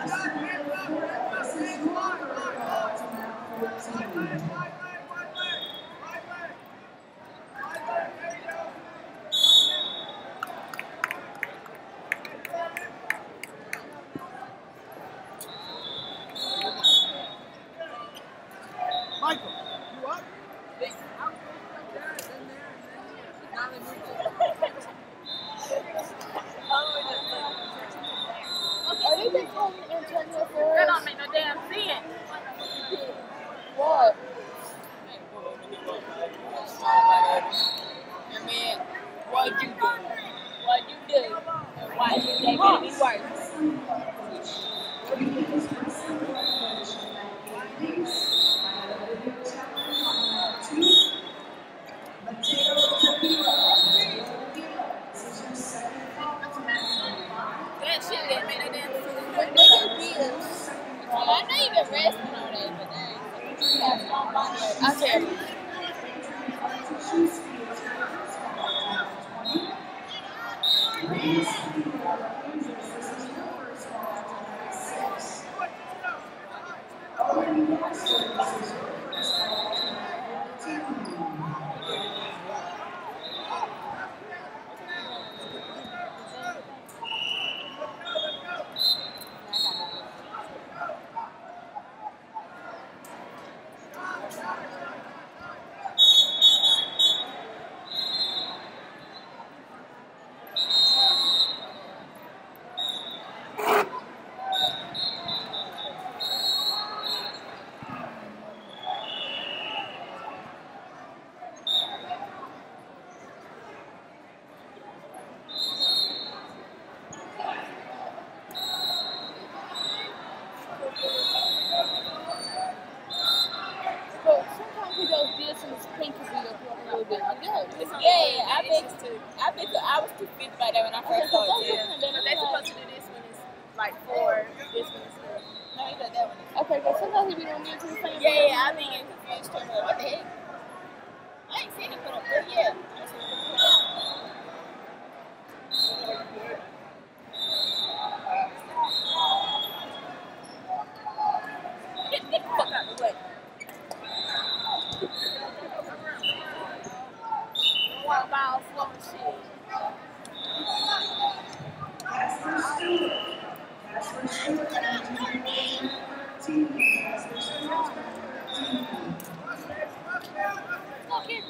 Michael, you up? Are they just calling Antonio for That us? don't make no damn sense. What? I mean, what you do? What you do? And why you make it worse? That shit didn't make no damn sense. They can beat us. Well, I know you've been resting all day, but then you got strong body. I can. But sometimes he does this and his pink can be up a little bit. Yeah, I was too fit about that when I first started. Yeah. But they supposed to do this when it's like 4, this one is 4. No, you got that one. Okay, but sometimes he be doing this and the same. Yeah, I been getting confused too. What the heck? I ain't seen him put up good yet. Get the fuck out of the way. One ball, slow shit. Look here.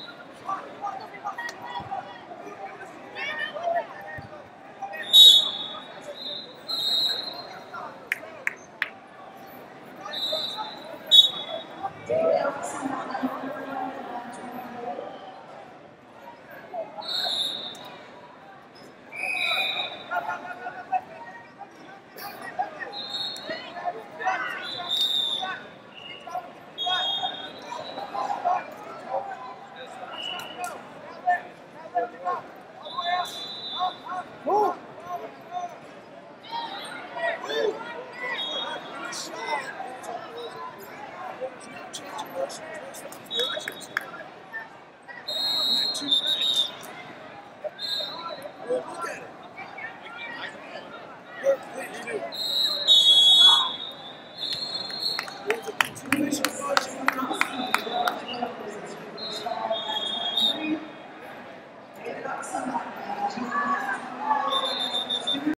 There's a continuation of watching.